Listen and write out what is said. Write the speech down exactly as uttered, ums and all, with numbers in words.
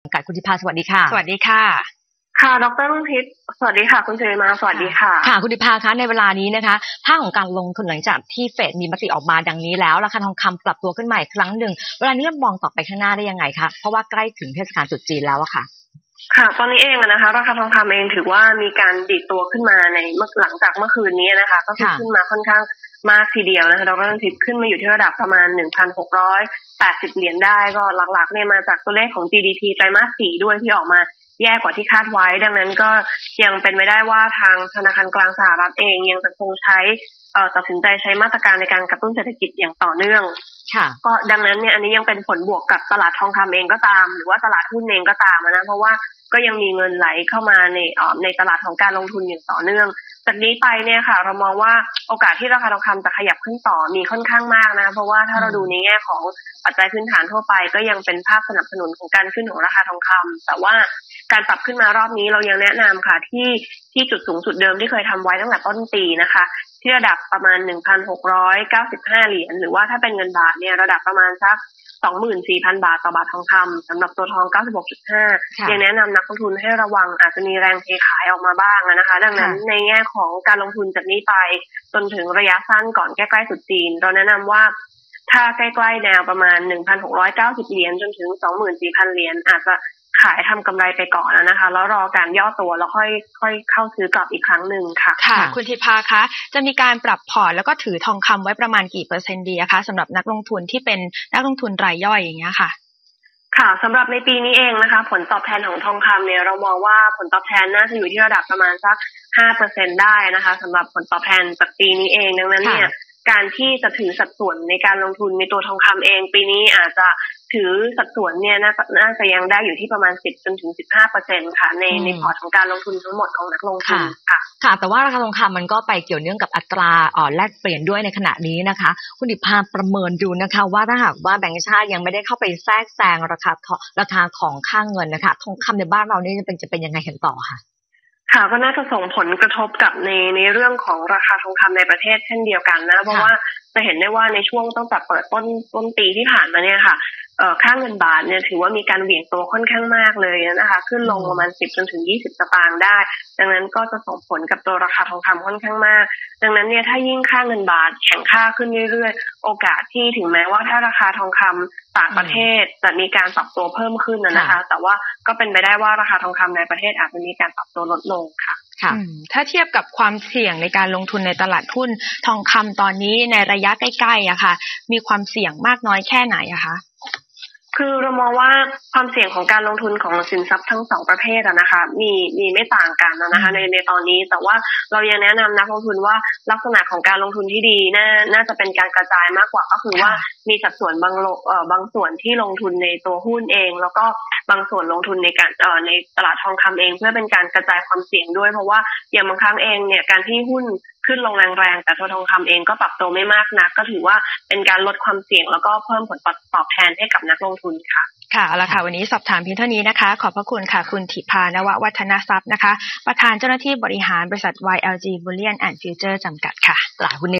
ำกัดคุณธิภาสวัสดีค่ะสวัสดีค่ะค่ะดร.รุ่งทิพย์สวัสดีค่ะคุณเจริญมาสวัสดีค่ะค่ะคุณธิภาคะในเวลานี้นะคะภาคของการลงทุนหลังจากที่เฟดมีมติออกมาดังนี้แล้วราคาทองคำปรับตัวขึ้นใหม่ครั้งหนึ่งเวลานี้เรามองต่อไปข้างหน้าได้ยังไงคะเพราะว่าใกล้ถึงเทศกาลตรุษจีนแล้วอะค่ะค่ะตอนนี้เองนะคะราคาทองคำเองถือว่ามีการดีดตัวขึ้นมาในเมื่อหลังจากเมื่อคืนนี้นะคะก็ขึ้นมาค่อนข้างมากทีเดียวนะคะดร.รุ่งทิพย์ขึ้นมาอยู่ที่ระดับประมาณ หนึ่งพันหกร้อยแปดสิบ เหรียญได้ก็หลักๆเนี่ยมาจากตัวเลขของ จี ดี พี ไตรมาสสี่ด้วยที่ออกมาแย่กว่าที่คาดไว้ดังนั้นก็ยังเป็นไม่ได้ว่าทางธนาคารกลางสหรัฐเองยังจะคงใช้เอ่อตัดสินใจใช้มาตรการในการกระตุ้นเศรษฐกิจอย่างต่อเนื่องก็ดังนั้นเนี่ยอันนี้ยังเป็นผลบวกกับตลาดทองคำเองก็ตามหรือว่าตลาดหุ้นเองก็ตามนะเพราะว่าก็ยังมีเงินไหลเข้ามาในเอ่อในตลาดของการลงทุนอย่างต่อเนื่องจากนี้ไปเนี่ยค่ะเรามองว่าโอกาสที่ราคาทองคำจะขยับขึ้นต่อมีค่อนข้างมากนะเพราะว่าถ้าเราดูในแง่ของปัจจัยพื้นฐานทั่วไปก็ยังเป็นภาพสนับสนุนของการขึ้นของราคาทองคำแต่ว่าการปรับขึ้นมารอบนี้เรายังแนะนำค่ะที่ที่จุดสูงสุดเดิมที่เคยทำไว้ตั้งแต่ต้นปีนะคะที่ระดับประมาณ หนึ่งพันหกร้อยเก้าสิบห้า เหรียญหรือว่าถ้าเป็นเงินบาทเนี่ยระดับประมาณสัก สองหมื่นสี่พัน บาทต่อบาททองคำสำหรับตัวทอง เก้าสิบหกจุดห้า ยังแนะนำนักลงทุนให้ระวังอาจจะมีแรงเทขายออกมาบ้างนะคะดังนั้นในแง่ของการลงทุนจากนี้ไปจนถึงระยะสั้นก่อนใกล้ๆตรุษจีนเราแนะนำว่าถ้าใกล้ๆแนวประมาณ หนึ่งพันหกร้อยเก้าสิบ เหรียญจนถึง สองหมื่นสี่พัน เหรียญอาจจะขายทำกำไรไปก่อนนะคะแล้วรอการย่อตัวแล้วค่อยค่อยเข้าซื้อกลับอีกครั้งหนึ่งค่ะค่ะคุณธิภาคะจะมีการปรับพอร์ตแล้วก็ถือทองคำไว้ประมาณกี่เปอร์เซ็นต์ดีคะสำหรับนักลงทุนที่เป็นนักลงทุนรายย่อยอย่างเงี้ยค่ะค่ะสำหรับในปีนี้เองนะคะผลตอบแทนของทองคำเนี่ยเรามองว่าผลตอบแทนน่าจะอยู่ที่ระดับประมาณสัก ห้าเปอร์เซ็นต์ ได้นะคะสำหรับผลตอบแทนจากปีนี้เองดังนั้นเนี่ยการที่จะถือสัดส่วนในการลงทุนในตัวทองคำเองปีนี้อาจจะถือสัดส่วนเนี่ยน่าจะยังได้อยู่ที่ประมาณสิบจนถึง สิบห้าเปอร์เซ็นต์ ค่ะในในพอร์ตของการลงทุนทั้งหมดของนักลงทุนค่ะค่ะแต่ว่าราคาทองคำมันก็ไปเกี่ยวเนื่องกับอัตราอ่อนแลกเปลี่ยนด้วยในขณะนี้นะคะคุณธิภาประเมินดูนะคะว่าถ้าหากว่าแบงก์ชาติยังไม่ได้เข้าไปแทรกแซงราคาราคาของค่าเงินนะคะทองคำในบ้านเรานี่จะเป็นจะเป็นยังไงกันต่อคะค่ะก็น่าจะส่งผลกระทบกับในในเรื่องของราคาทองคำในประเทศเช่นเดียวกันนะเพราะว่าจะเห็นได้ว่าในช่วงตั้งแต่เปิดต้นต้นปีที่ผ่านมาเนี่ยค่ะเอ่อค่าเงินบาทเนี่ยถือว่ามีการเหวี่ยงตัวค่อนข้างมากเลยนะคะขึ้นลงประมาณสิบจนถึงยี่สิบสตางค์ได้ดังนั้นก็จะส่งผลกับตัวราคาทองคำค่อนข้างมากดังนั้นเนี่ยถ้ายิ่งค่าเงินบาทแข็งค่าขึ้นเรื่อยๆโอกาสที่ถึงแม้ว่าถ้าราคาทองคำต่างประเทศจะมีการปรับตัวเพิ่มขึ้นนะคะแต่ว่าก็เป็นไปได้ว่าราคาทองคำในประเทศอาจจะมีการปรับตัวลดลงค่ะถ้าเทียบกับความเสี่ยงในการลงทุนในตลาดหุ้นทองคำตอนนี้ในระยะใกล้ๆอะค่ะมีความเสี่ยงมากน้อยแค่ไหนอะคะคือเรามองว่าความเสี่ยงของการลงทุนของสินทรัพย์ทั้งสองประเภทอะนะคะมีมีไม่ต่างกันนะคะในในตอนนี้แต่ว่าเรายังแนะนำนักลงทุนว่าลักษณะของการลงทุนที่ดีน่าน่าจะเป็นการกระจายมากกว่าก็คือว่ามีสัดส่วนบางเอ่อบางส่วนที่ลงทุนในตัวหุ้นเองแล้วก็บางส่วนลงทุนในการเอ่อในตลาดทองคำเองเพื่อเป็นการกระจายความเสี่ยงด้วยเพราะว่าอย่างบางครั้งเองเนี่ยการที่หุ้นขึ้นลงแรงๆแต่ตัวทองคำเองก็ปรับตัวไม่มากนักก็ถือว่าเป็นการลดความเสี่ยงแล้วก็เพิ่มผลตอบแทนให้กับนักลงทุนค่ะค่ะเอาละค่ะวันนี้สอบถามเพียงเท่านี้นะคะขอบพระคุณค่ะคุณธิภานววัฒนทรัพย์นะคะประธานเจ้าหน้าที่บริหารบริษัท วาย แอล จี Bullion and Future จำกัดค่ะหลายหุ้น